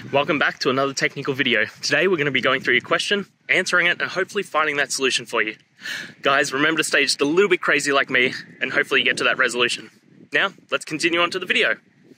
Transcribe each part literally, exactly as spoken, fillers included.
Welcome back to another technical video. Today we're going to be going through your question, answering it, and hopefully finding that solution for you. Guys, remember to stay just a little bit crazy like me, and hopefully you get to that resolution. Now, let's continue on to the video.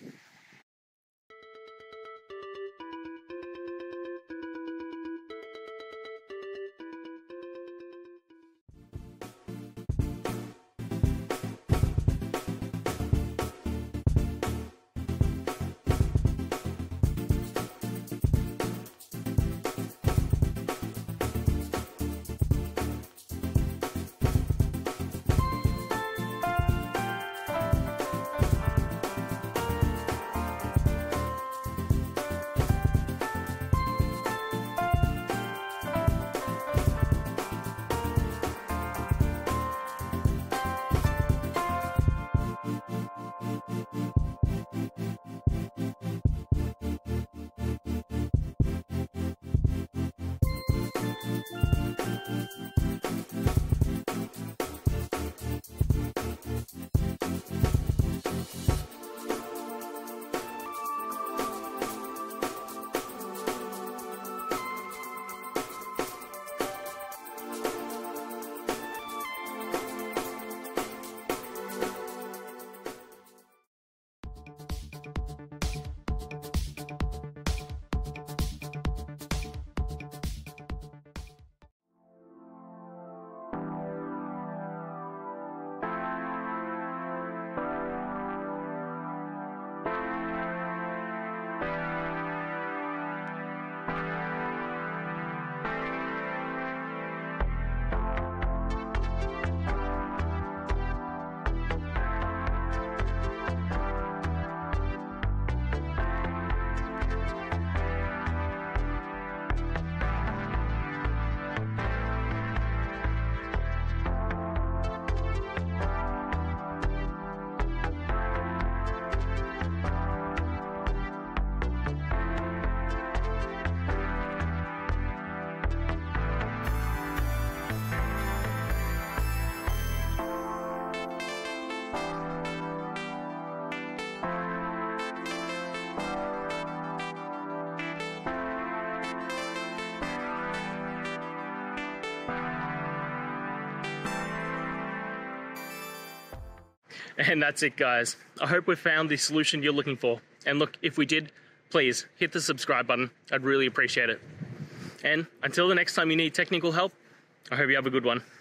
And that's it, guys. I hope we found the solution you're looking for. And look, if we did, please hit the subscribe button. I'd really appreciate it. And until the next time you need technical help, I hope you have a good one.